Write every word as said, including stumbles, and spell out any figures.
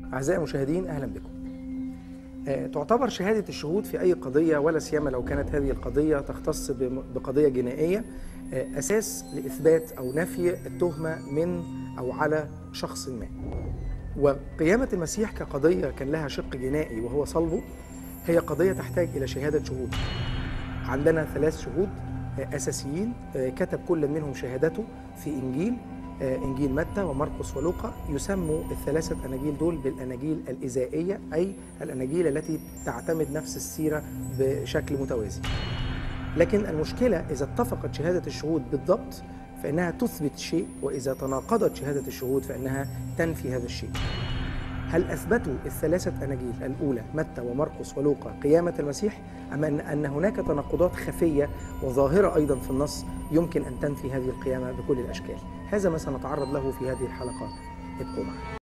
أعزائي المشاهدين، أهلا بكم. آه، تعتبر شهادة الشهود في أي قضية، ولا سيما لو كانت هذه القضية تختص بم- بقضية جنائية، آه، أساس لإثبات أو نفي التهمة من أو على شخص ما. وقيامة المسيح كقضية كان لها شق جنائي وهو صلبه، هي قضية تحتاج إلى شهادة شهود. عندنا ثلاث شهود آه، أساسيين، آه، كتب كل منهم شهادته في إنجيل آه، إنجيل متى ومرقس ولوقا. يسموا الثلاثة أناجيل دول بالأناجيل الإزائية، أي الأناجيل التي تعتمد نفس السيرة بشكل متوازي. لكن المشكلة إذا اتفقت شهادة الشهود بالضبط فإنها تثبت شيء، وإذا تناقضت شهادة الشهود فإنها تنفي هذا الشيء. هل أثبتوا الثلاثة أناجيل الأولى متى ومرقس ولوقا قيامة المسيح، أم أن أن هناك تناقضات خفية وظاهرة أيضا في النص يمكن أن تنفي هذه القيامة بكل الأشكال؟ هذا ما سنتعرض له في هذه الحلقة. ابقوا معنا.